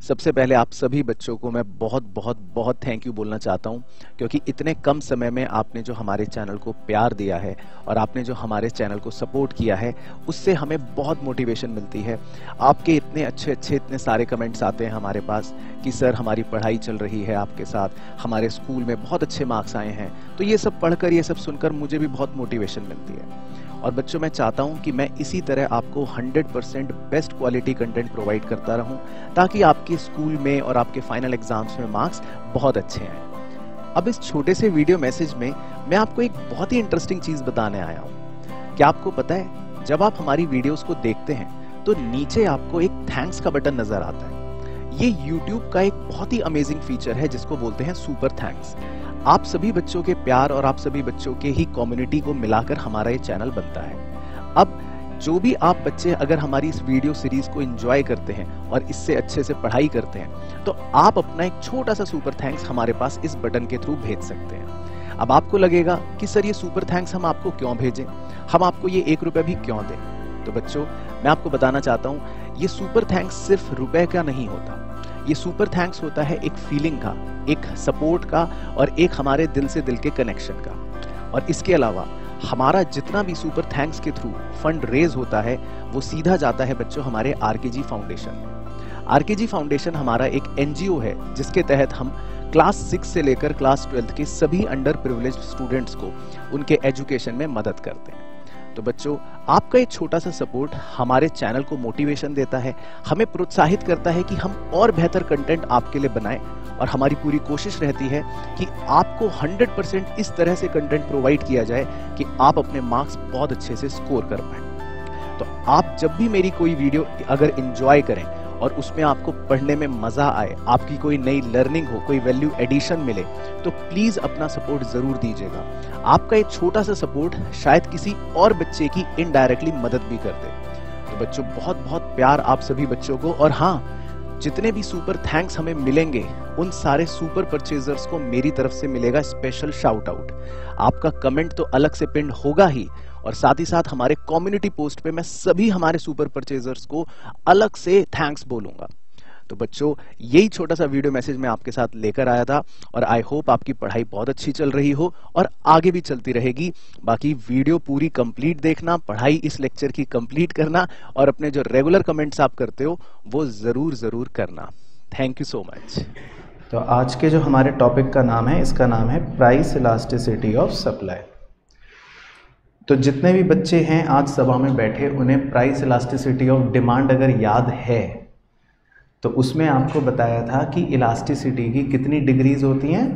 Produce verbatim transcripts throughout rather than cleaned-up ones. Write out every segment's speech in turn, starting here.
सबसे पहले आप सभी बच्चों को मैं बहुत बहुत बहुत थैंक यू बोलना चाहता हूं, क्योंकि इतने कम समय में आपने जो हमारे चैनल को प्यार दिया है और आपने जो हमारे चैनल को सपोर्ट किया है, उससे हमें बहुत मोटिवेशन मिलती है। आपके इतने अच्छे अच्छे इतने सारे कमेंट्स आते हैं हमारे पास कि सर हमारी पढ़ाई चल रही है आपके साथ, हमारे स्कूल में बहुत अच्छे मार्क्स आए हैं। तो ये सब पढ़कर, ये सब सुनकर मुझे भी बहुत मोटिवेशन मिलती है। और बच्चों, मैं चाहता हूं कि मैं इसी तरह आपको hundred percent best quality content provide करता रहूं, ताकि आपके स्कूल में और आपके फाइनल एग्जाम्स में मार्क्स बहुत अच्छे आए। अब इस छोटे से वीडियो मैसेज में मैं आपको एक बहुत ही इंटरेस्टिंग चीज बताने आया हूं। क्या आपको पता है, जब आप हमारी वीडियोस को देखते हैं तो नीचे आपको एक थैंक्स का बटन नजर आता है। ये YouTube का एक बहुत ही अमेजिंग फीचर है जिसको बोलते हैं सुपर थैंक्स। आप सभी बच्चों के प्यार और आप सभी बच्चों के ही कम्युनिटी को मिलाकर हमारा ये चैनल बनता है। अब जो भी आप बच्चे अगर हमारी इस वीडियो सीरीज को एंजॉय करते हैं और इससे अच्छे से पढ़ाई करते हैं, तो आप अपना एक छोटा सा सुपर थैंक्स हमारे पास इस बटन के थ्रू भेज सकते हैं। अब आपको लगेगा कि सर ये सुपर थैंक्स हम आपको क्यों भेजें, हम आपको ये एक रुपए भी क्यों दें। तो बच्चों, मैं आपको बताना चाहता हूँ, ये सुपर थैंक्स सिर्फ रुपए का नहीं होता। ये सुपर थैंक्स होता है एक फीलिंग का, एक सपोर्ट का और एक हमारे दिल से दिल के कनेक्शन का। और इसके अलावा हमारा जितना भी सुपर थैंक्स के थ्रू फंड रेज होता है, वो सीधा जाता है बच्चों हमारे आरकेजी फाउंडेशन में। आरकेजी फाउंडेशन हमारा एक एनजीओ है जिसके तहत हम क्लास सिक्स से लेकर क्लास ट्वेल्थ के सभी अंडर प्रिविलेज्ड स्टूडेंट्स को उनके एजुकेशन में मदद करते हैं। तो बच्चों, आपका एक छोटा सा सपोर्ट हमारे चैनल को मोटिवेशन देता है, हमें प्रोत्साहित करता है कि हम और बेहतर कंटेंट आपके लिए बनाएं। और हमारी पूरी कोशिश रहती है कि आपको हंड्रेड परसेंट इस तरह से कंटेंट प्रोवाइड किया जाए कि आप अपने मार्क्स बहुत अच्छे से स्कोर कर पाएं। तो आप जब भी मेरी कोई वीडियो अगर एंजॉय करें और उसमें आपको पढ़ने में मजा आए, आपकी कोई नई लर्निंग हो, कोई वैल्यू एडिशन मिले, तो प्लीज अपना सपोर्ट जरूर दीजिएगा। आपका एक छोटा सा सपोर्ट शायद किसी और बच्चे की इनडायरेक्टली मदद भी कर दे। तो बच्चों, बहुत बहुत प्यार आप सभी बच्चों को। और हाँ, जितने भी सुपर थैंक्स हमें मिलेंगे, उन सारे सुपर परचेजर्स को मेरी तरफ से मिलेगा स्पेशल शाउट आउट। आपका कमेंट तो अलग से पिन होगा ही, और साथ ही साथ हमारे कम्युनिटी पोस्ट पे मैं सभी हमारे सुपर परचेजर्स को अलग से थैंक्स बोलूंगा। तो बच्चों, यही छोटा सा वीडियो मैसेज मैं आपके साथ लेकर आया था, और आई होप आपकी पढ़ाई बहुत अच्छी चल रही हो और आगे भी चलती रहेगी। बाकी वीडियो पूरी कंप्लीट देखना, पढ़ाई इस लेक्चर की कंप्लीट करना, और अपने जो रेगुलर कमेंट्स आप करते हो वो जरूर जरूर करना। Thank you so much. तो आज के जो हमारे टॉपिक का नाम है, इसका नाम है प्राइस इलास्टिसिटी ऑफ सप्लाई। तो जितने भी बच्चे हैं आज सभा में बैठे, उन्हें प्राइस इलास्टिसिटी ऑफ डिमांड अगर याद है, तो उसमें आपको बताया था कि इलास्टिसिटी की कितनी डिग्रीज होती हैं?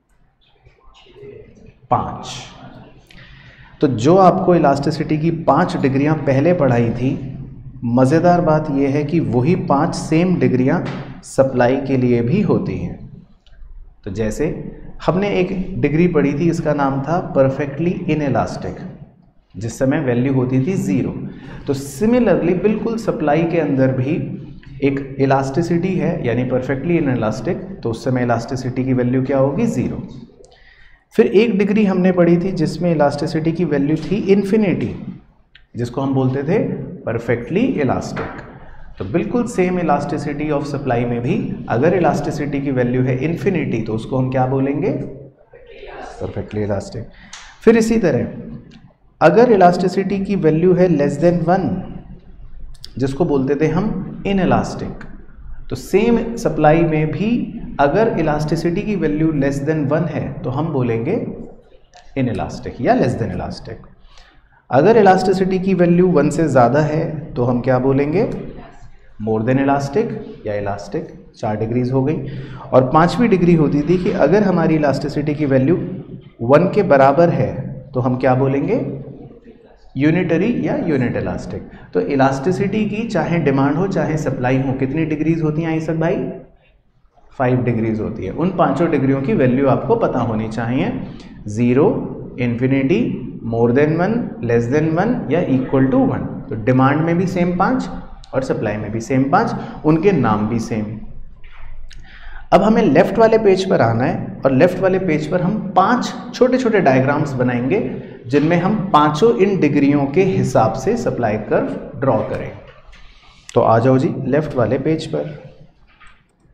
पांच। तो जो आपको इलास्टिसिटी की पांच डिग्रियां पहले पढ़ाई थी, मज़ेदार बात यह है कि वही पांच सेम डिग्रियां सप्लाई के लिए भी होती हैं। तो जैसे हमने एक डिग्री पढ़ी थी, इसका नाम था परफेक्टली इनइलास्टिक, जिस समय वैल्यू होती थी ज़ीरो। तो सिमिलरली बिल्कुल सप्लाई के अंदर भी एक इलास्टिसिटी है, यानी परफेक्टली इनइलास्टिक, तो उस समय इलास्टिसिटी की वैल्यू क्या होगी? ज़ीरो। फिर एक डिग्री हमने पढ़ी थी जिसमें इलास्टिसिटी की वैल्यू थी इन्फिनिटी, जिसको हम बोलते थे परफेक्टली इलास्टिक। तो बिल्कुल सेम इलास्टिसिटी ऑफ सप्लाई में भी अगर इलास्टिसिटी की वैल्यू है इन्फिनिटी, तो उसको हम क्या बोलेंगे? Perfectly elastic. फिर इसी तरह अगर इलास्टिसिटी की वैल्यू है लेस देन वन, जिसको बोलते थे हम इनइलास्टिक, तो सेम सप्लाई में भी अगर इलास्टिसिटी की वैल्यू लेस देन वन है तो हम बोलेंगे इनइलास्टिक या लेस देन इलास्टिक। अगर इलास्टिसिटी की वैल्यू वन से ज़्यादा है तो हम क्या बोलेंगे? मोर देन इलास्टिक या इलास्टिक। चार डिग्रीज हो गई। और पांचवी डिग्री होती थी कि अगर हमारी इलास्टिसिटी की वैल्यू वन के बराबर है तो हम क्या बोलेंगे? यूनिटरी या यूनिट इलास्टिक। तो इलास्टिसिटी की चाहे डिमांड हो चाहे सप्लाई हो, कितनी डिग्रीज होती हैं आइसक भाई? फाइव डिग्रीज होती है। उन पांचों डिग्रियों की वैल्यू आपको पता होनी चाहिए। Zero, infinity, more than one, less than one या इक्वल टू वन। तो डिमांड में भी सेम पांच और सप्लाई में भी सेम पांच, उनके नाम भी सेम। अब हमें लेफ्ट वाले पेज पर आना है, और लेफ्ट वाले पेज पर हम पांच छोटे छोटे डायग्राम्स बनाएंगे जिनमें हम पांचों इन डिग्रियों के हिसाब से सप्लाई कर्व ड्रॉ करें। तो आ जाओ जी लेफ्ट वाले पेज पर।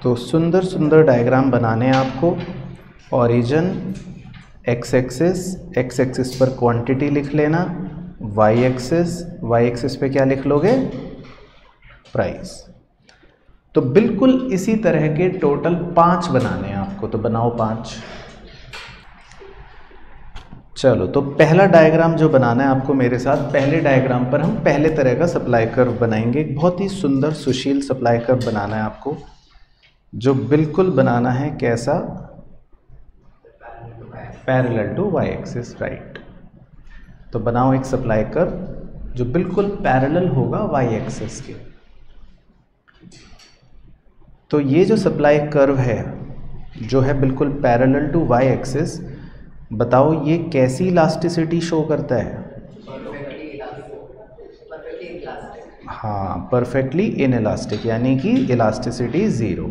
तो सुंदर सुंदर डायग्राम बनाने हैं आपको। Origin, X axis, X axis पर क्वांटिटी लिख लेना, वाई एक्सिस, वाई एक्सिस पे क्या लिख लोगे, प्राइस। तो बिल्कुल इसी तरह के टोटल पांच बनाने हैं आपको, तो बनाओ पांच। चलो, तो पहला डायग्राम जो बनाना है आपको मेरे साथ, पहले डायग्राम पर हम पहले तरह का सप्लाई कर्व बनाएंगे। एक बहुत ही सुंदर सुशील सप्लाई कर्व बनाना है आपको, जो बिल्कुल बनाना है कैसा, parallel to Y axis, right. तो बनाओ एक सप्लाई कर्व जो बिल्कुल पैरेलल होगा वाई एक्सिस के। तो ये जो सप्लाई कर्व है जो है बिल्कुल पैरेलल टू वाई एक्सिस, बताओ ये कैसी इलास्टिसिटी शो करता है, हाँ, परफेक्टली इनइलास्टिक, यानी कि इलास्टिसिटी ज़ीरो।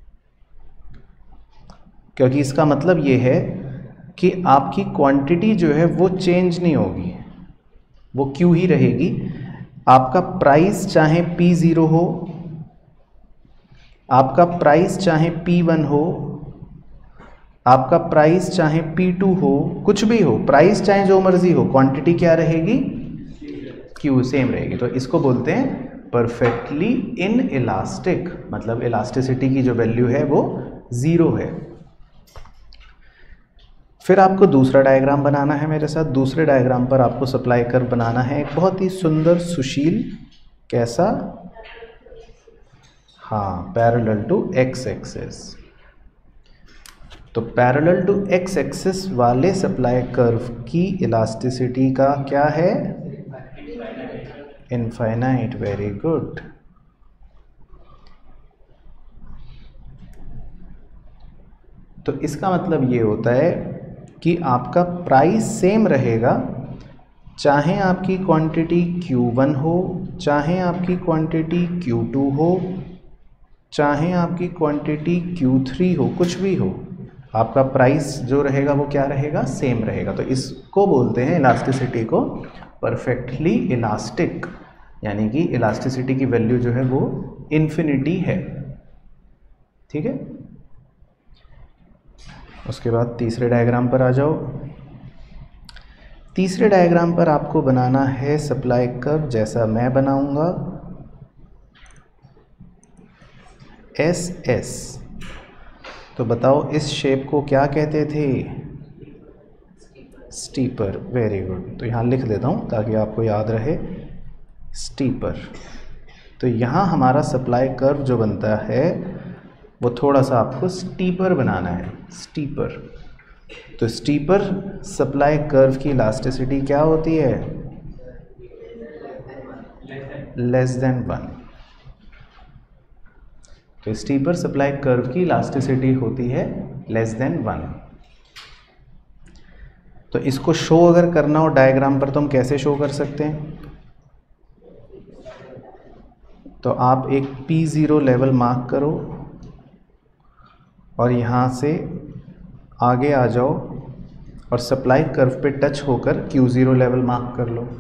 क्योंकि इसका मतलब ये है कि आपकी क्वांटिटी जो है वो चेंज नहीं होगी, वो क्यू ही रहेगी। आपका प्राइस चाहे पी ज़ीरो हो, आपका प्राइस चाहे पी वन हो, आपका प्राइस चाहे पी टू हो, कुछ भी हो, प्राइस चाहे जो मर्जी हो, क्वांटिटी क्या रहेगी, क्यू सेम रहेगी। तो इसको बोलते हैं परफेक्टली इन इलास्टिक, मतलब इलास्टिसिटी की जो वैल्यू है वो ज़ीरो है। फिर आपको दूसरा डायग्राम बनाना है मेरे साथ। दूसरे डायग्राम पर आपको सप्लाई कर्व बनाना है एक बहुत ही सुंदर सुशील, कैसा, हाँ, पैरेलल टू एक्स एक्सिस। तो पैरेलल टू एक्स एक्सिस वाले सप्लाई कर्व की इलास्टिसिटी का क्या है, इनफाइनाइट, वेरी गुड। तो इसका मतलब ये होता है कि आपका प्राइस सेम रहेगा, चाहे आपकी क्वांटिटी क्यू वन हो, चाहे आपकी क्वांटिटी क्यू टू हो, चाहे आपकी क्वांटिटी क्यू थ्री हो, कुछ भी हो, आपका प्राइस जो रहेगा वो क्या रहेगा, सेम रहेगा। तो इसको बोलते हैं इलास्टिसिटी को परफेक्टली इलास्टिक, यानी कि इलास्टिसिटी की वैल्यू जो है वो इन्फिनिटी है, ठीक है। उसके बाद तीसरे डायग्राम पर आ जाओ। तीसरे डायग्राम पर आपको बनाना है सप्लाई कर्व जैसा मैं बनाऊंगा, एस एस। तो बताओ इस शेप को क्या कहते थे, स्टीपर, वेरी गुड। तो यहाँ लिख देता हूँ ताकि आपको याद रहे, स्टीपर। तो यहाँ हमारा सप्लाई कर्व जो बनता है वो थोड़ा सा आपको स्टीपर बनाना है, स्टीपर। तो स्टीपर सप्लाई कर्व की इलास्टिसिटी क्या होती है, लेस देन वन। तो स्टीपर सप्लाई कर्व की इलास्टिसिटी होती है लेस देन वन। तो इसको शो अगर करना हो डायग्राम पर तो हम कैसे शो कर सकते हैं, तो आप एक पी ज़ीरो लेवल मार्क करो और यहाँ से आगे आ जाओ और सप्लाई कर्व पे टच होकर क्यू ज़ीरो लेवल मार्क कर लो।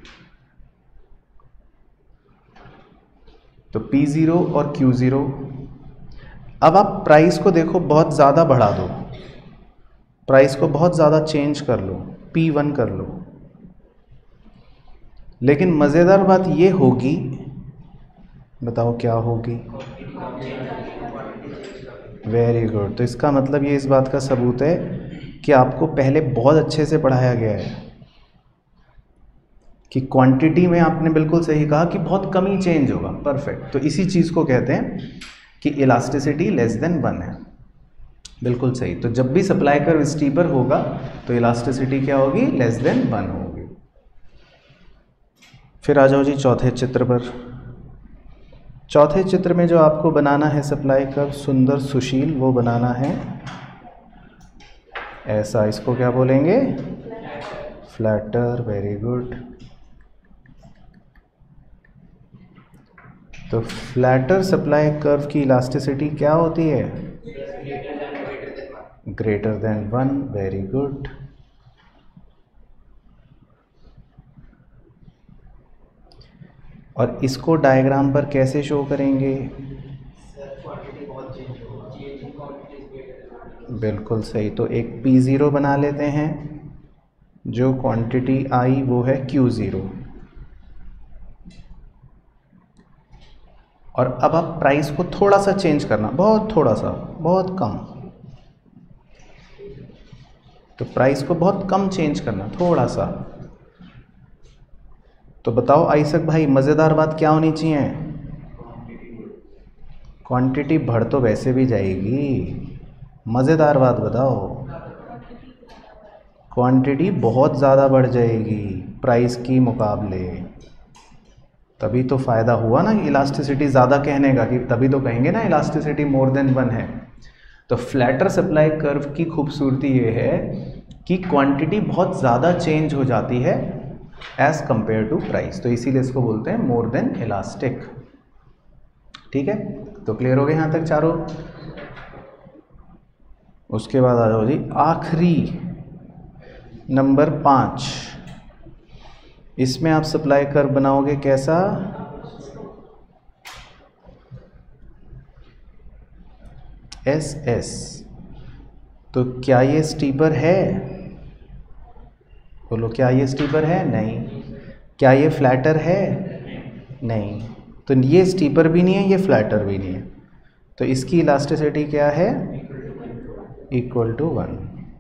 तो पी ज़ीरो और क्यू ज़ीरो। अब आप प्राइस को देखो बहुत ज़्यादा बढ़ा दो, प्राइस को बहुत ज़्यादा चेंज कर लो, पी वन कर लो। लेकिन मज़ेदार बात ये होगी, बताओ क्या होगी, वेरी गुड। तो इसका मतलब ये इस बात का सबूत है कि आपको पहले बहुत अच्छे से पढ़ाया गया है कि क्वांटिटी में आपने बिल्कुल सही कहा कि बहुत कम ही चेंज होगा, परफेक्ट। तो इसी चीज़ को कहते हैं कि इलास्टिसिटी लेस देन वन है, बिल्कुल सही। तो जब भी सप्लाई कर्व स्टीपर होगा तो इलास्टिसिटी क्या होगी, लेस देन वन होगी। फिर आ जाओ जी चौथे चित्र पर। चौथे चित्र में जो आपको बनाना है सप्लाई कर्व सुंदर सुशील, वो बनाना है ऐसा, इसको क्या बोलेंगे, फ्लैटर, वेरी गुड। तो फ्लैटर सप्लाई कर्व की इलास्टिसिटी क्या होती है, greater than one, very good. और इसको डायग्राम पर कैसे शो करेंगे, बिल्कुल सही। तो एक पी ज़ीरो बना लेते हैं, जो क्वांटिटी आई वो है क्यू ज़ीरो। और अब आप प्राइस को थोड़ा सा चेंज करना, बहुत थोड़ा सा, बहुत कम। तो प्राइस को बहुत कम चेंज करना, थोड़ा सा। तो बताओ आइसक भाई, मज़ेदार बात क्या होनी चाहिए? क्वांटिटी बढ़ तो वैसे भी जाएगी, मज़ेदार बात बताओ। क्वांटिटी बहुत ज़्यादा बढ़ जाएगी प्राइस की मुकाबले, तभी तो फ़ायदा हुआ ना इलास्टिसिटी ज़्यादा कहने का, कि तभी तो कहेंगे ना इलास्टिसिटी मोर देन वन है। तो फ्लैटर सप्लाई कर्व की खूबसूरती ये है कि क्वांटिटी बहुत ज़्यादा चेंज हो जाती है एज़ कंपेयर टू प्राइस, तो इसीलिए इसको बोलते हैं मोर देन इलास्टिक। ठीक है, तो क्लियर हो गए यहाँ तक चारों? उसके बाद आ जाओ जी आखिरी नंबर पाँच। इसमें आप सप्लाई कर्व बनाओगे कैसा? एस एस। तो क्या ये स्टीपर है? बोलो, क्या ये स्टीपर है? नहीं। क्या ये फ्लैटर है? नहीं। तो ये स्टीपर भी नहीं है, ये फ्लैटर भी नहीं है, तो इसकी इलास्टिसिटी क्या है? Equal to one.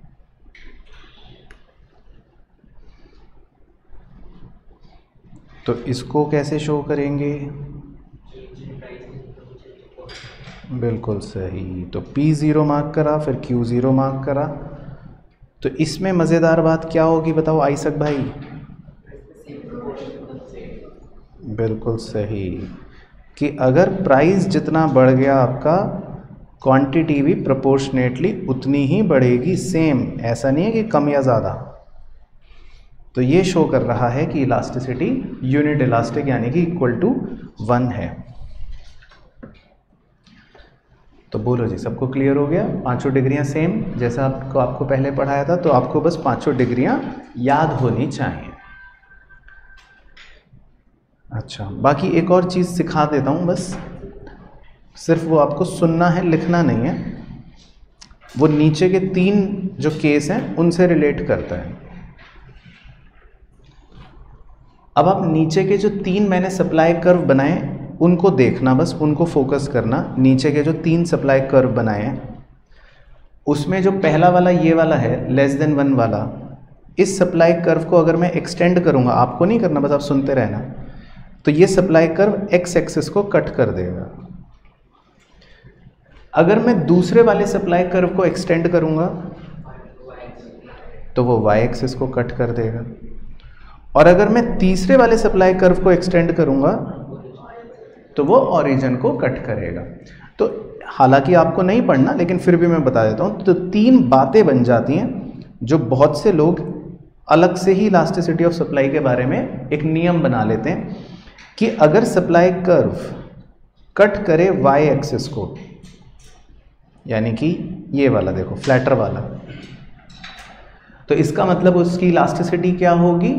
तो इसको कैसे शो करेंगे? बिल्कुल सही। तो P ज़ीरो मार्क करा, फिर Q ज़ीरो मार्क करा। तो इसमें मज़ेदार बात क्या होगी बताओ आइसक भाई? बिल्कुल सही, कि अगर प्राइस जितना बढ़ गया आपका, क्वांटिटी भी प्रोपोर्शनेटली उतनी ही बढ़ेगी, सेम। ऐसा नहीं है कि कम या ज़्यादा। तो ये शो कर रहा है कि इलास्टिसिटी यूनिट इलास्टिक यानी कि इक्वल टू वन है। तो बोलो जी, सबको क्लियर हो गया? पांचों डिग्रियां सेम जैसा आपको आपको पहले पढ़ाया था, तो आपको बस पांचों डिग्रियां याद होनी चाहिए। अच्छा, बाकी एक और चीज़ सिखा देता हूँ बस, सिर्फ वो आपको सुनना है, लिखना नहीं है। वो नीचे के तीन जो केस हैं उनसे रिलेट करता है। अब आप नीचे के जो तीन मैंने सप्लाई कर्व बनाए उनको देखना, बस उनको फोकस करना। नीचे के जो तीन सप्लाई कर्व बनाए हैं उसमें जो पहला वाला ये वाला है लेस देन वन वाला, इस सप्लाई कर्व को अगर मैं एक्सटेंड करूंगा, आपको नहीं करना, बस आप सुनते रहना, तो ये सप्लाई कर्व एक्स एक्सिस को कट कर देगा। अगर मैं दूसरे वाले सप्लाई कर्व को एक्सटेंड करूंगा तो वो वाई एक्सिस को कट कर देगा। और अगर मैं तीसरे वाले सप्लाई कर्व को एक्सटेंड करूंगा तो वो ओरिजिन को कट करेगा। तो हालांकि आपको नहीं पढ़ना, लेकिन फिर भी मैं बता देता हूं। तो तीन बातें बन जाती हैं जो बहुत से लोग अलग से ही इलास्टिसिटी ऑफ सप्लाई के बारे में एक नियम बना लेते हैं कि अगर सप्लाई कर्व कट करे वाई एक्सिस को, यानी कि ये वाला देखो फ्लैटर वाला, तो इसका मतलब उसकी इलास्टिसिटी क्या होगी?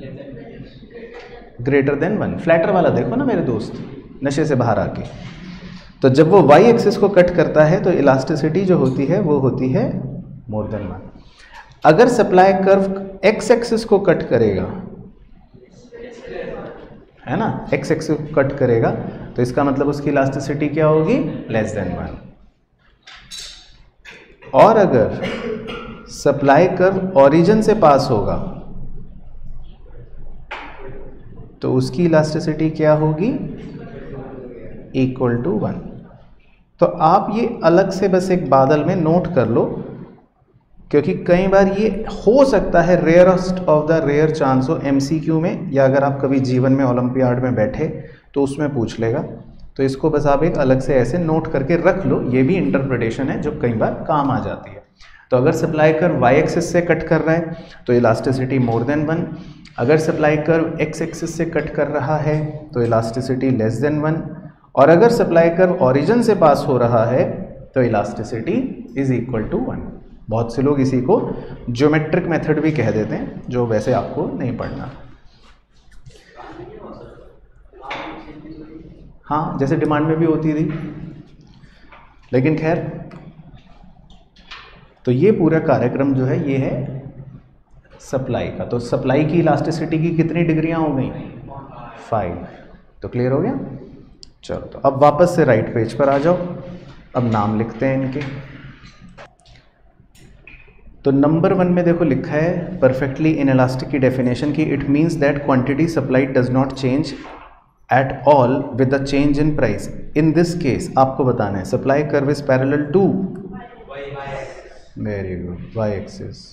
Greater than one. फ्लैटर वाला देखो ना मेरे दोस्त, नशे से बाहर आके। तो जब वो वाई एक्सिस को कट करता है तो इलास्टिसिटी जो होती है वो होती है मोर देन वन। अगर सप्लाई कर्व एक्स एक्सिस को कट करेगा, है ना, एक्स एक्सिस को कट करेगा, तो इसका मतलब उसकी इलास्टिसिटी क्या होगी? Less than one. और अगर सप्लाई कर्व ओरिजिन से पास होगा तो उसकी इलास्टिसिटी क्या होगी? Equal to one. तो आप ये अलग से बस एक बादल में नोट कर लो, क्योंकि कई बार ये हो सकता है rarest of the rare chance हो एमसीक्यू में, या अगर आप कभी जीवन में ओलंपियाड में बैठे तो उसमें पूछ लेगा। तो इसको बस आप एक अलग से ऐसे नोट करके रख लो। ये भी इंटरप्रिटेशन है जो कई बार काम आ जाती है। तो अगर सप्लाई कर्व वाई एक्सिस से कट कर रहा है तो इलास्टिसिटी मोर देन वन। अगर सप्लाई कर्व एक्स एक्सिस से कट कर रहा है तो इलास्टिसिटी लेस देन वन। और अगर सप्लाई कर्व ओरिजिन से पास हो रहा है तो elasticity is equal to one. बहुत से लोग इसी को ज्योमेट्रिक मेथड भी कह देते हैं, जो वैसे आपको नहीं पढ़ना। हाँ, जैसे डिमांड में भी होती थी, लेकिन खैर तो ये पूरा कार्यक्रम जो है ये है सप्लाई का। तो सप्लाई की इलास्टिसिटी की कितनी डिग्रियां हो गई? फाइव। तो क्लियर हो गया? चलो, तो अब वापस से राइट पेज पर आ जाओ। अब नाम लिखते हैं इनके। तो नंबर वन में देखो लिखा है परफेक्टली इनइलास्टिक की डेफिनेशन की, it means that quantity supplied does not change at all with the change in price. In this case आपको बताना है supply curve is parallel to, very good, Y axis.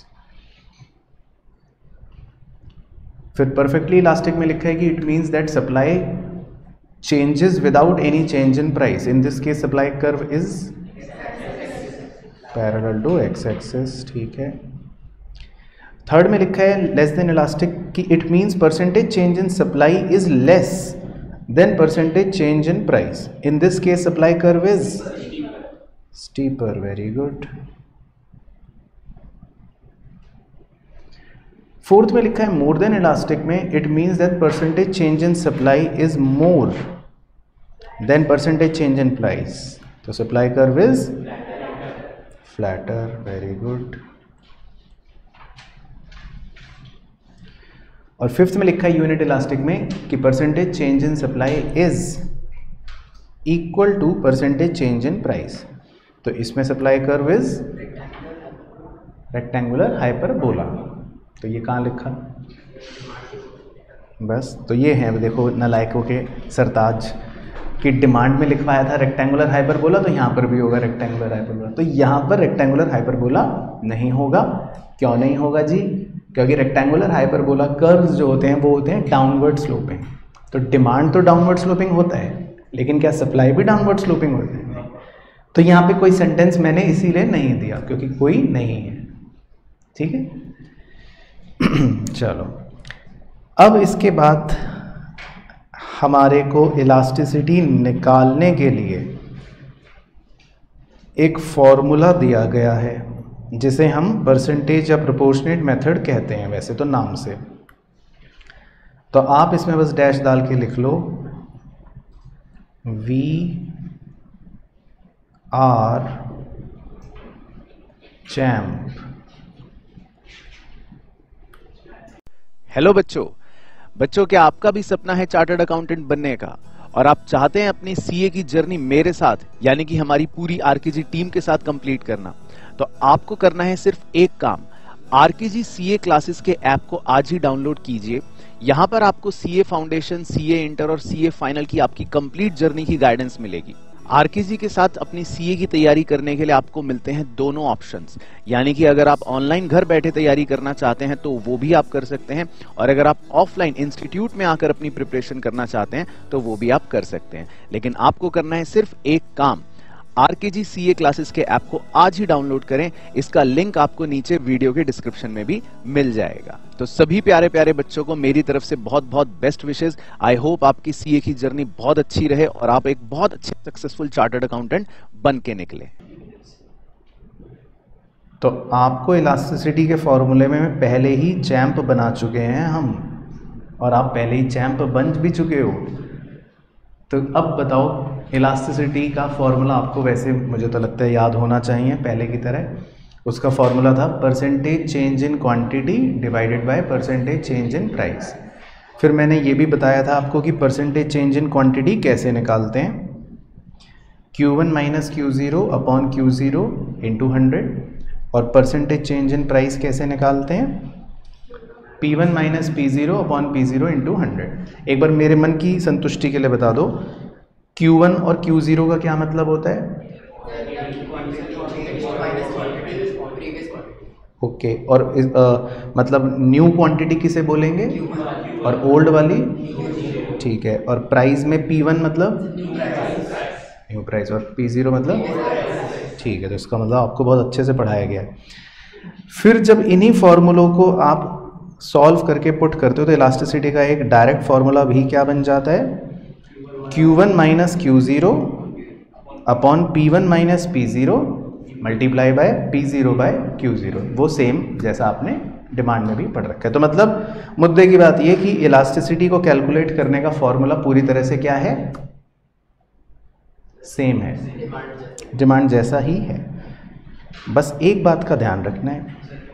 फिर परफेक्टली इलास्टिक में लिखा है कि it means that supply changes without any change in price. In this case supply curve is parallel to X axis, ठीक है। Third में लिखा है लेस देन इलास्टिक की, it means percentage change in supply is less than percentage change in price. In this case supply curve is steeper, very good. Fourth में लिखा है more than elastic में, it means that percentage change in supply is more than percentage change in price. तो supply curve is flatter, very good. और fifth में लिखा है unit elastic में कि percentage change in supply is equal to percentage change in price. तो इसमें supply curve is rectangular hyperbola. तो ये कहाँ लिखा? बस, तो ये है, देखो नालायकों के सरताज की डिमांड में लिखवाया था रेक्टेंगुलर हाइपरबोला, तो यहाँ पर भी होगा रेक्टेंगुलर हाइपरबोला। तो यहाँ पर रेक्टेंगुलर हाइपरबोला नहीं होगा। क्यों नहीं होगा जी? क्योंकि रेक्टेंगुलर हाइपरबोला कर्व्स जो होते हैं वो होते हैं डाउनवर्ड स्लोपिंग। तो डिमांड तो डाउनवर्ड स्लोपिंग होता है, लेकिन क्या सप्लाई भी डाउनवर्ड स्लोपिंग होती है? तो यहाँ पे कोई सेंटेंस मैंने इसीलिए नहीं दिया क्योंकि कोई नहीं है, ठीक है। चलो, अब इसके बाद हमारे को इलास्टिसिटी निकालने के लिए एक फॉर्मूला दिया गया है जिसे हम परसेंटेज या प्रोपोर्शनेट मेथड कहते हैं वैसे तो नाम से। तो आप इसमें बस डैश डाल के लिख लो वी आर चैम्प। हेलो बच्चों बच्चों क्या आपका भी सपना है चार्टर्ड अकाउंटेंट बनने का और आप चाहते हैं अपनी सीए की जर्नी मेरे साथ यानी कि हमारी पूरी आरकेजी टीम के साथ कंप्लीट करना? तो आपको करना है सिर्फ एक काम, आरकेजी सीए क्लासेस के ऐप को आज ही डाउनलोड कीजिए। यहां पर आपको सीए फाउंडेशन, सीए इंटर और सीए फाइनल की आपकी कंप्लीट जर्नी की गाइडेंस मिलेगी। आरकेजी के साथ अपनी सीए की तैयारी करने के लिए आपको मिलते हैं दोनों ऑप्शंस, यानी कि अगर आप ऑनलाइन घर बैठे तैयारी करना चाहते हैं तो वो भी आप कर सकते हैं, और अगर आप ऑफलाइन इंस्टीट्यूट में आकर अपनी प्रिपरेशन करना चाहते हैं तो वो भी आप कर सकते हैं। लेकिन आपको करना है सिर्फ एक काम, आरकेजी सीए क्लासेस के ऐप को आज ही डाउनलोड करें। इसका लिंक आपको नीचे वीडियो के डिस्क्रिप्शन में भी मिल जाएगा। तो सभी प्यारे प्यारे बच्चों को मेरी तरफ से बहुत बहुत बेस्ट विशेस। आई होप आपकी सीए की जर्नी बहुत अच्छी रहे और आप एक बहुत अच्छे सक्सेसफुल चार्टर्ड अकाउंटेंट बन के निकले। तो आपको इलास्टिसिटी के फॉर्मूले में पहले ही चैम्प बना चुके हैं हम, और आप पहले ही चैम्प बन भी चुके हो। तो अब बताओ, इलास्टिसिटी का फॉर्मूला आपको वैसे मुझे तो लगता है याद होना चाहिए पहले की तरह। उसका फॉर्मूला था percentage change in quantity divided by percentage change in price. फिर मैंने ये भी बताया था आपको कि परसेंटेज चेंज इन क्वांटिटी कैसे निकालते हैं, Q one minus Q zero upon Q zero into hundred. और परसेंटेज चेंज इन प्राइस कैसे निकालते हैं, P one minus P zero upon P zero into hundred. एक बार मेरे मन की संतुष्टि के लिए बता दो, क्यू वन और क्यू ज़ीरो का क्या मतलब होता है? ओके okay, और इस, आ, मतलब न्यू क्वांटिटी किसे बोलेंगे और ओल्ड वाली? ठीक है। और प्राइस में पी वन मतलब न्यू प्राइस और पी ज़ीरो मतलब? ठीक है। तो इसका मतलब आपको बहुत अच्छे से पढ़ाया गया है। फिर जब इन्हीं फॉर्मूलों को आप सॉल्व करके पुट करते हो तो इलास्टिसिटी का एक डायरेक्ट फॉर्मूला भी क्या बन जाता है, Q one minus Q zero upon P one minus P zero multiply by P zero by Q zero. वो सेम जैसा आपने डिमांड में भी पढ़ रखा है। तो मतलब मुद्दे की बात ये कि इलास्टिसिटी को कैलकुलेट करने का फॉर्मूला पूरी तरह से क्या है, सेम है, डिमांड जैसा ही है। बस एक बात का ध्यान रखना है,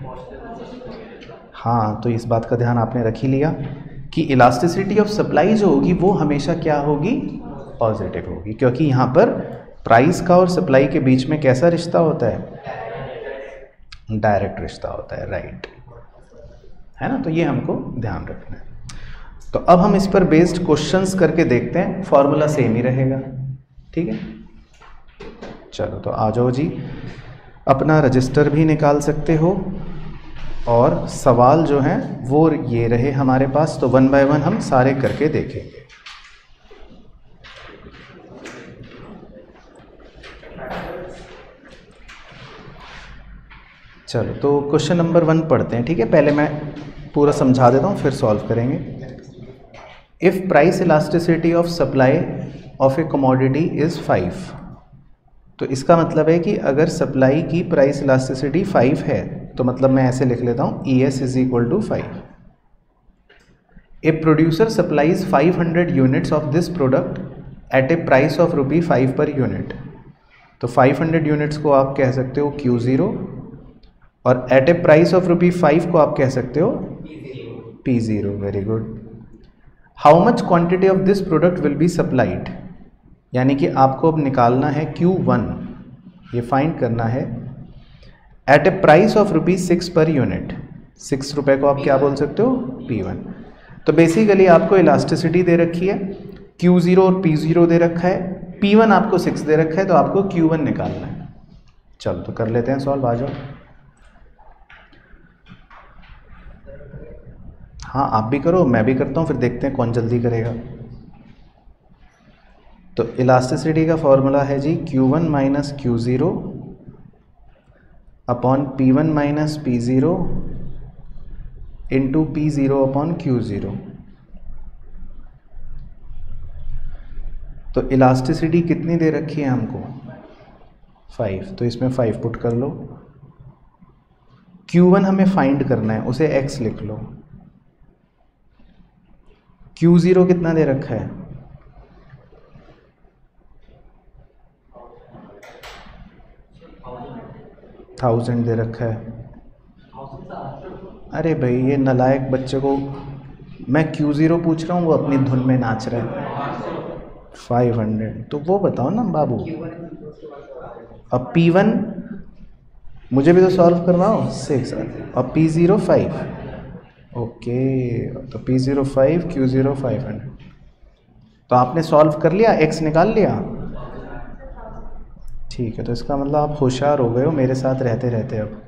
हाँ, तो इस बात का ध्यान आपने रख ही लिया कि इलास्टिसिटी ऑफ सप्लाई जो होगी वो हमेशा क्या होगी, पॉजिटिव होगी, क्योंकि यहाँ पर प्राइस का और सप्लाई के बीच में कैसा रिश्ता होता है, डायरेक्ट रिश्ता होता है, राइट, है ना। तो ये हमको ध्यान रखना है। तो अब हम इस पर बेस्ड क्वेश्चंस करके देखते हैं, फॉर्मूला सेम ही रहेगा, ठीक है। चलो तो आ जाओ जी, अपना रजिस्टर भी निकाल सकते हो और सवाल जो हैं वो ये रहे हमारे पास। तो वन बाय वन हम सारे करके देखेंगे। चलो तो क्वेश्चन नंबर वन पढ़ते हैं, ठीक है। पहले मैं पूरा समझा देता हूँ फिर सॉल्व करेंगे। If price elasticity of supply of a commodity is five, तो इसका मतलब है कि अगर सप्लाई की प्राइस इलास्टिसिटी फाइव है तो मतलब मैं ऐसे लिख लेता हूँ, E S is equal to five. A producer supplies five hundred units of this product at a price of rupee five per unit. तो फाइव हंड्रेड यूनिट्स को आप कह सकते हो क्यू ज़ीरो और at a price of rupee five को आप कह सकते हो P zero. Very good. How much quantity of this product will be supplied, यानी कि आपको अब निकालना है क्यू वन, ये फाइंड करना है at a price of rupees six per unit. Six रुपये को आप क्या बोल सकते हो, पी वन। तो बेसिकली आपको इलास्टिसिटी दे रखी है, क्यू ज़ीरो और पी ज़ीरो दे रखा है, पी वन आपको सिक्स दे रखा है, तो आपको क्यू वन निकालना है। चलो तो कर लेते हैं सॉल्व, आ जाओ। हाँ आप भी करो, मैं भी करता हूँ, फिर देखते हैं कौन जल्दी करेगा। तो इलास्टिसिटी का फॉर्मूला है जी Q one minus Q zero upon P one minus P zero into P zero upon Q zero. तो इलास्टिसिटी कितनी दे रखी है हमको, फाइव, तो इसमें फाइव पुट कर लो। क्यू वन हमें फाइंड करना है, उसे एक्स लिख लो। क्यू ज़ीरो कितना दे रखा है, थाउजेंड दे रखा है। अरे भाई ये नालायक बच्चे को मैं क्यू ज़ीरो पूछ रहा हूँ, वो अपनी धुन में नाच रहा है। फाइव हंड्रेड, तो वो बताओ ना बाबू। अब पी वन मुझे भी तो सॉल्व करवाओ, सिक्स, और पी ज़ीरो फाइव। ओके, तो P zero five, Q zero five hundred. तो आपने सॉल्व कर लिया, एक्स निकाल लिया, ठीक है। तो इसका मतलब आप होशियार हो गए हो मेरे साथ रहते रहते। अब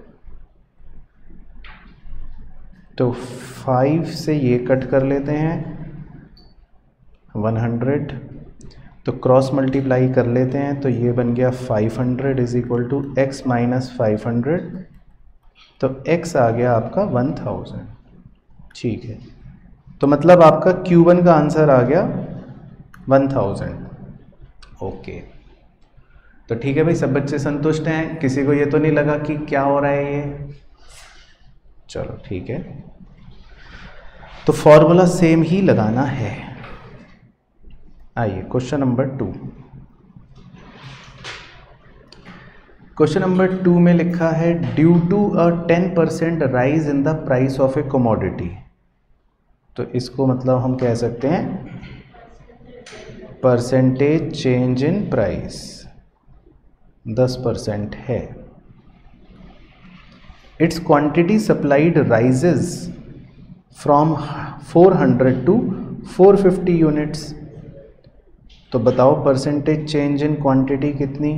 तो फाइव से ये कट कर लेते हैं, वन हंड्रेड, तो क्रॉस मल्टीप्लाई कर लेते हैं, तो ये बन गया five hundred is equal to X minus five hundred. तो एक्स आ गया आपका वन थाउजेंड, ठीक है। तो मतलब आपका क्यू वन का आंसर आ गया वन थाउजेंड। ओके, तो ठीक है भाई, सब बच्चे संतुष्ट हैं, किसी को ये तो नहीं लगा कि क्या हो रहा है ये। चलो ठीक है, तो फॉर्मूला सेम ही लगाना है। आइए question number two. Question number two में लिखा है due to a ten percent rise in the price of a commodity. तो इसको मतलब हम कह सकते हैं परसेंटेज चेंज इन प्राइस दस परसेंट है। Its quantity supplied rises from four hundred to four fifty units. तो बताओ परसेंटेज चेंज इन क्वांटिटी कितनी,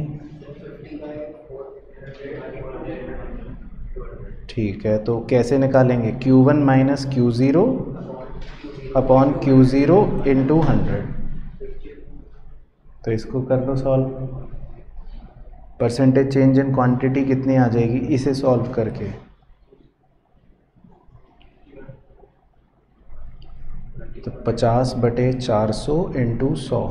ठीक है। तो कैसे निकालेंगे, Q one minus Q zero upon Q zero into hundred. तो इसको कर लो solve, percentage change in quantity कितनी आ जाएगी इसे सॉल्व करके। तो पचास बटे चार सौ इंटू सौ,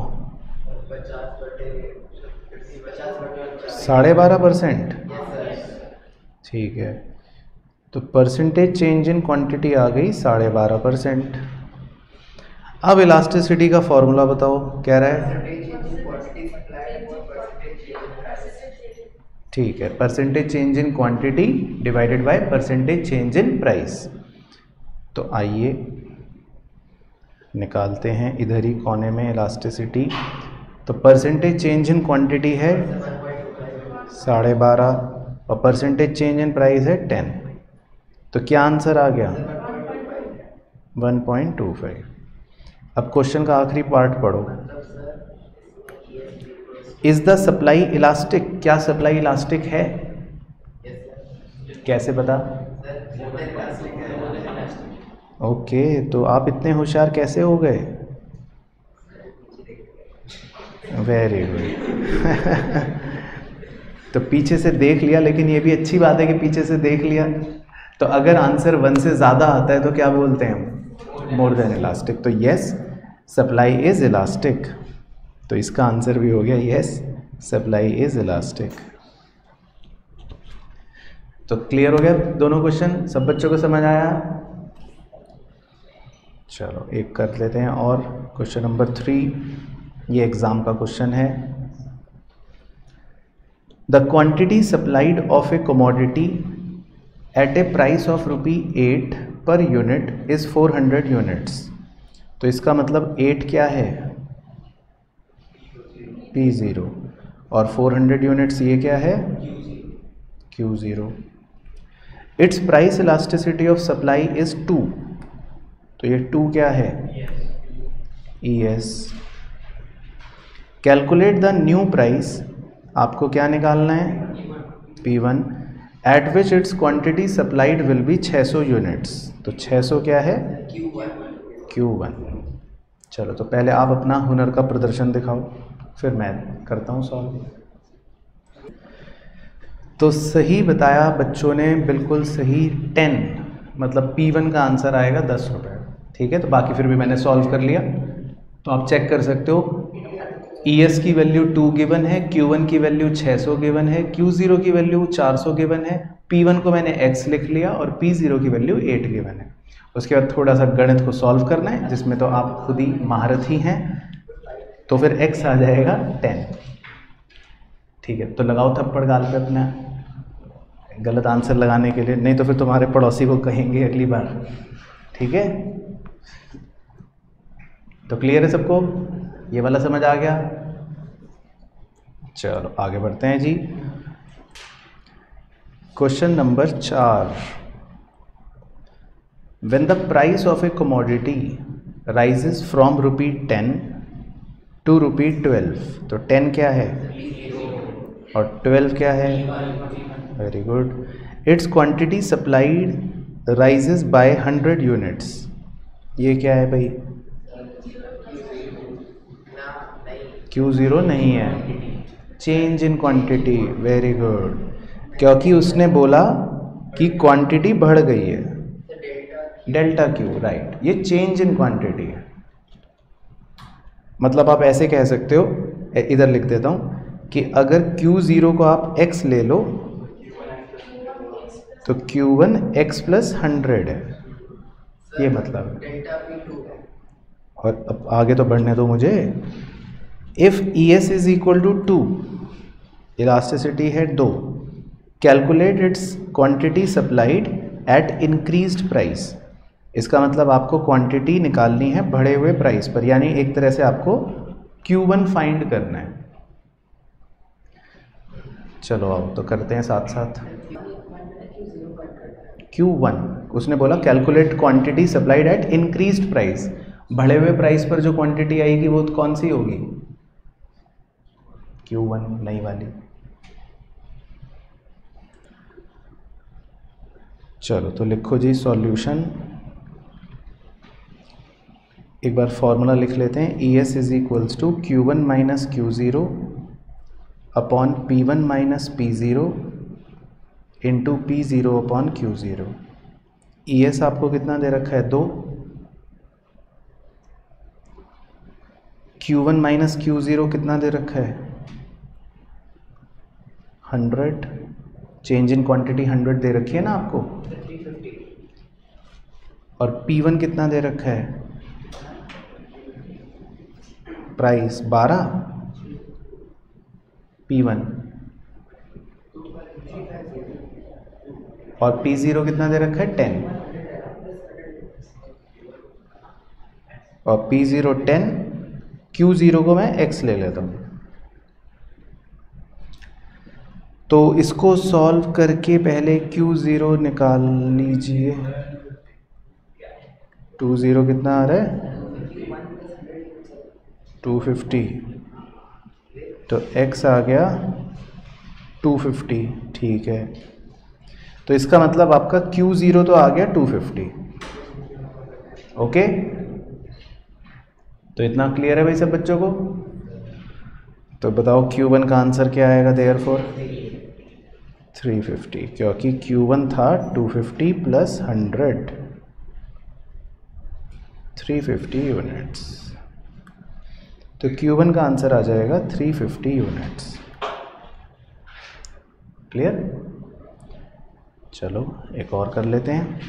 साढ़े बारह परसेंट, ठीक है। तो परसेंटेज चेंज इन क्वांटिटी आ गई साढ़े बारह परसेंट। अब इलास्टिसिटी का फॉर्मूला बताओ, कह रहा है ठीक है, percentage change in quantity divided by percentage change in price. तो आइए निकालते हैं इधर ही कोने में इलास्टिसिटी। तो परसेंटेज चेंज इन क्वांटिटी है साढ़े बारह और परसेंटेज चेंज इन प्राइस है टेन। तो क्या आंसर आ गया? One point two five. अब क्वेश्चन का आखिरी पार्ट पढ़ो। Is the supply elastic? क्या सप्लाई इलास्टिक है? कैसे पता? ओके okay, तो आप इतने होशियार कैसे हो गए? Very good. तो पीछे से देख लिया, लेकिन ये भी अच्छी बात है कि पीछे से देख लिया। तो अगर आंसर वन से ज़्यादा आता है तो क्या बोलते हैं हम? More than elastic. तो यस, सप्लाई इज इलास्टिक। तो इसका आंसर भी हो गया यस, सप्लाई इज इलास्टिक। तो क्लियर हो गया दोनों क्वेश्चन? सब बच्चों को समझ आया? चलो एक कर लेते हैं और क्वेश्चन नंबर थ्री। ये एग्जाम का क्वेश्चन है। The quantity supplied of a commodity at a price of rupee eight per unit is four hundred units. तो इसका मतलब एट क्या है? P zero. और फोर हंड्रेड यूनिट्स ये क्या है? Q zero. Its price elasticity of supply is two. तो ये टू क्या है? E S. Calculate the new price. आपको क्या निकालना है? P one. At which its quantity supplied will be छः सौ यूनिट्स। तो छः सौ क्या है? Q one. चलो तो पहले आप अपना हुनर का प्रदर्शन दिखाओ, फिर मैं करता हूँ सॉल्व। तो सही बताया बच्चों ने, बिल्कुल सही। टेन मतलब पी वन का आंसर आएगा दस रुपये। ठीक है, तो बाकी फिर भी मैंने सॉल्व कर लिया। तो आप चेक कर सकते हो, ई एस की वैल्यू टू गिवन है, क्यू वन की वैल्यू छः सौ गिवन है, क्यू ज़ीरो की वैल्यू चार सौ गिवन है, पी वन को मैंने x लिख लिया और पी ज़ीरो की वैल्यू एट गिवन है। उसके बाद थोड़ा सा गणित को सॉल्व करना है, जिसमें तो आप खुद ही महारथी हैं। तो फिर x आ जाएगा टेन। ठीक है, तो लगाओ थप्पड़ गाल पे अपना गलत आंसर लगाने के लिए, नहीं तो फिर तुम्हारे पड़ोसी को कहेंगे अगली बार। ठीक है, तो क्लियर है सबको? ये वाला समझ आ गया? चलो आगे बढ़ते हैं जी। क्वेश्चन नंबर चार। When the price of a commodity rises from rupee ten to rupee twelve. तो टेन क्या है और ट्वेल्व क्या है? Very good. Its quantity supplied rises by hundred units. ये क्या है भाई? क्यू ज़ीरो नहीं है, change in quantity. Very good, क्योंकि उसने बोला कि क्वांटिटी बढ़ गई है, डेल्टा क्यू। राइट, ये चेंज इन क्वांटिटी है। मतलब आप ऐसे कह सकते हो, इधर लिख देता हूँ कि अगर क्यू ज़ीरो को आप x ले लो तो Q one X plus hundred है, ये मतलब। और अब आगे तो बढ़ने दो मुझे। If E S is equal to two, elasticity है दो, calculate its quantity supplied at increased price. इसका मतलब आपको क्वांटिटी निकालनी है बढ़े हुए प्राइस पर, यानी एक तरह से आपको क्यू वन फाइंड करना है। चलो आओ तो करते हैं साथ साथ। क्यू वन, उसने बोला calculate quantity supplied at increased price. बढ़े हुए प्राइस पर जो क्वांटिटी आएगी वो कौन सी होगी? क्यू वन, नई वाली। चलो तो लिखो जी सॉल्यूशन। एक बार फॉर्मूला लिख लेते हैं। E S is equals to Q one minus Q zero upon P one minus P zero into P zero upon Q zero. E S आपको कितना दे रखा है? दो। Q one minus Q zero कितना दे रखा है? Hundred. Change in quantity hundred दे रखी है ना आपको। और पी वन कितना दे रखा है? प्राइस बारह। पी वन और पी ज़ीरो कितना दे रखा है, टेन, और P zero ten, Q zero को मैं x ले लेता हूँ। तो इसको सॉल्व करके पहले क्यू ज़ीरो निकाल लीजिए। टू ज़ीरो कितना आ रहा है, टू फिफ्टी, तो x आ गया टू फिफ्टी। ठीक है, तो इसका मतलब आपका क्यू ज़ीरो तो आ गया टू फिफ्टी। ओके, तो इतना क्लियर है भाई सब बच्चों को? तो बताओ क्यू वन का आंसर क्या आएगा देयरफॉर? थ्री फिफ्टी, क्योंकि क्यू वन था two fifty plus hundred, three fifty units. तो क्यू वन का आंसर आ जाएगा थ्री फिफ्टी यूनिट्स। क्लियर? चलो एक और कर लेते हैं।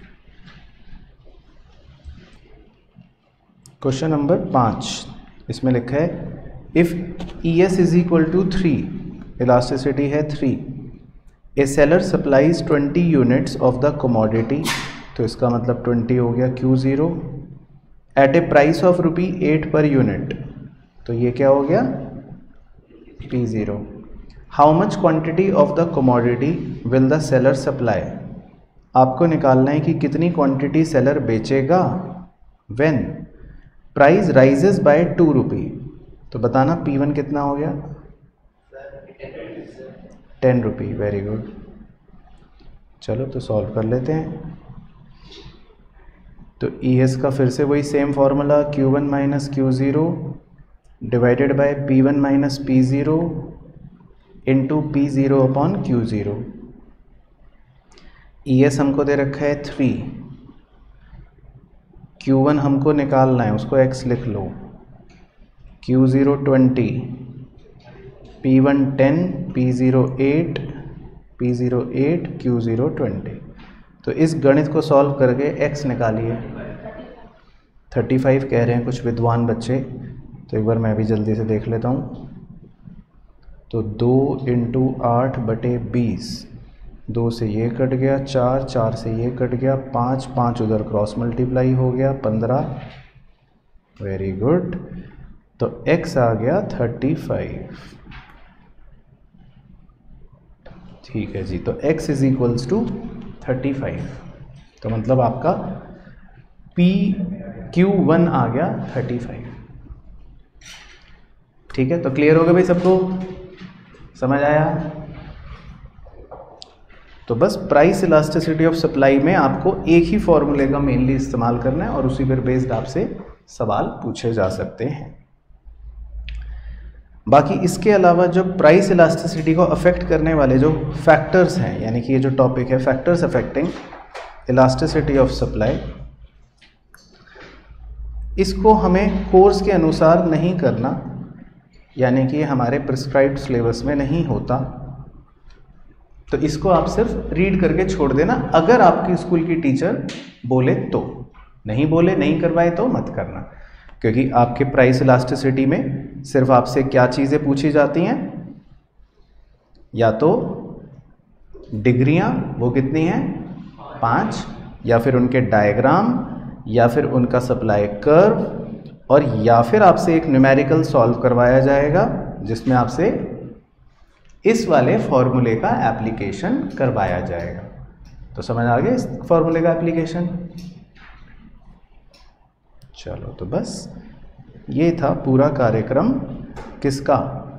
क्वेश्चन नंबर पाँच, इसमें लिखा है if E S is equal to three, elasticity है three, a seller supplies twenty units of the commodity, तो इसका मतलब ट्वेंटी हो गया Q zero, at a price of rupee eight per unit, तो ये क्या हो गया, P zero. How much quantity of the commodity will the seller supply, आपको निकालना है कि कितनी क्वांटिटी सेलर बेचेगा when price rises by two rupee, तो बताना पी वन कितना हो गया, टेन रुपी। वेरी गुड, चलो तो सॉल्व कर लेते हैं। तो ई एस का फिर से वही same formula, Q one minus Q zero divided by P one minus P zero into P zero upon Q zero. E S हमको दे रखा है थ्री, क्यू वन हमको निकालना है, उसको x लिख लो, Q zero twenty, P one ten, P zero eight, P zero eight, Q zero twenty. तो इस गणित को सॉल्व करके x निकालिए। थर्टी फाइव कह रहे हैं कुछ विद्वान बच्चे, तो एक बार मैं भी जल्दी से देख लेता हूँ। तो दो इंटू आठ बटे बीस, दो से ये कट गया, चार, चार से ये कट गया, पाँच, पाँच उधर क्रॉस मल्टीप्लाई हो गया, पंद्रह। वेरी गुड, तो x आ गया थर्टी फाइव। ठीक है जी, तो x is equals to thirty five, तो मतलब आपका P क्यू वन आ गया थर्टी फाइव। ठीक है, तो क्लियर हो गया भाई सबको, समझ आया? तो बस प्राइस इलास्टिसिटी ऑफ सप्लाई में आपको एक ही फॉर्मूले का मेनली इस्तेमाल करना है और उसी पर बेस्ड आपसे सवाल पूछे जा सकते हैं। बाकी इसके अलावा जो प्राइस इलास्टिसिटी को अफेक्ट करने वाले जो फैक्टर्स हैं, यानी कि ये जो टॉपिक है factors affecting elasticity of supply, इसको हमें कोर्स के अनुसार नहीं करना, यानी कि हमारे प्रिस्क्राइब्ड सिलेबस में नहीं होता, तो इसको आप सिर्फ रीड करके छोड़ देना। अगर आपकी स्कूल की टीचर बोले तो, नहीं बोले, नहीं करवाए तो मत करना, क्योंकि आपके प्राइस इलास्टिसिटी में सिर्फ आपसे क्या चीज़ें पूछी जाती हैं, या तो डिग्रियां वो कितनी हैं, पाँच, या फिर उनके डायग्राम, या फिर उनका सप्लाई कर्व, और या फिर आपसे एक न्यूमेरिकल सॉल्व करवाया जाएगा जिसमें आपसे इस वाले फॉर्मूले का एप्लीकेशन करवाया जाएगा। तो समझ आ गया इस फॉर्मूले का एप्लीकेशन? चलो, तो बस ये था पूरा कार्यक्रम किसका,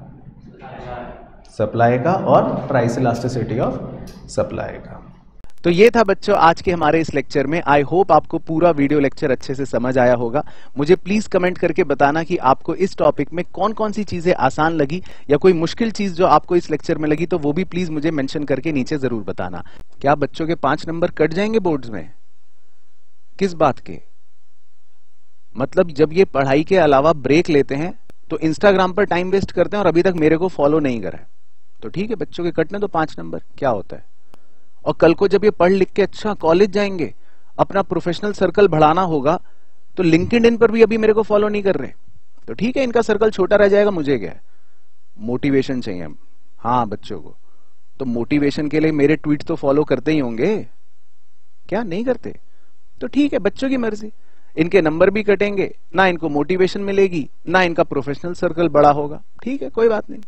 सप्लाई का और प्राइस इलास्टिसिटी ऑफ सप्लाई का। तो ये था बच्चों आज के हमारे इस लेक्चर में। आई होप आपको पूरा वीडियो लेक्चर अच्छे से समझ आया होगा। मुझे प्लीज कमेंट करके बताना कि आपको इस टॉपिक में कौन कौन सी चीजें आसान लगी या कोई मुश्किल चीज जो आपको इस लेक्चर में लगी, तो वो भी प्लीज मुझे मेंशन करके नीचे जरूर बताना। क्या बच्चों के पांच नंबर कट जाएंगे बोर्ड्स में? किस बात के? मतलब जब ये पढ़ाई के अलावा ब्रेक लेते हैं तो इंस्टाग्राम पर टाइम वेस्ट करते हैं और अभी तक मेरे को फॉलो नहीं करा है, तो ठीक है बच्चों के कटने तो पांच नंबर, क्या होता है। और कल को जब ये पढ़ लिख के अच्छा कॉलेज जाएंगे, अपना प्रोफेशनल सर्कल बढ़ाना होगा, तो लिंक्डइन पर भी अभी मेरे को फॉलो नहीं कर रहे, तो ठीक है इनका सर्कल छोटा रह जाएगा, मुझे क्या है, मोटिवेशन चाहिए हाँ बच्चों को। तो मोटिवेशन के लिए मेरे ट्वीट तो फॉलो करते ही होंगे, क्या नहीं करते? तो ठीक है, बच्चों की मर्जी, इनके नंबर भी कटेंगे, ना इनको मोटिवेशन मिलेगी, ना इनका प्रोफेशनल सर्कल बड़ा होगा, ठीक है, कोई बात नहीं।